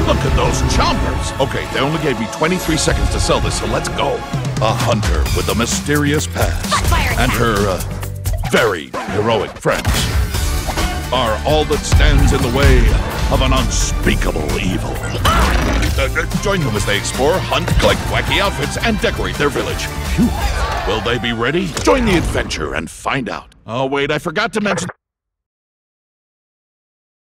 Look at those chompers! Okay, they only gave me 23 seconds to sell this, so let's go. A hunter with a mysterious past and her, very heroic friends are all that stands in the way of an unspeakable evil. Join them as they explore, hunt, collect wacky outfits, and decorate their village. Phew. Will they be ready? Join the adventure and find out. Oh, wait, I forgot to mention...